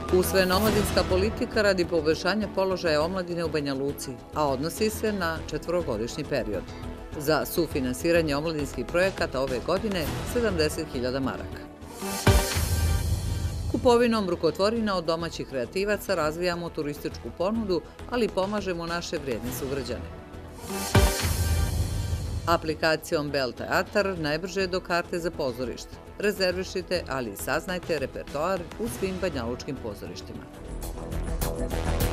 Usvojena omladinska politika radi poboljšanja položaja omladine u Banja Luci, a odnosi se na 4-godišnji period. Za sufinansiranje omladinskih projekata ove godine 70.000 maraka. Kupovinom rukotvorina od domaćih kreativaca razvijamo turističku ponudu, ali pomažemo naše vrijedne sugrađane. Aplikacijom Bell Teatar najbrže je do karte za pozorište. Rezervišite, ali i saznajte repertoar u svim banjalučkim pozorištima.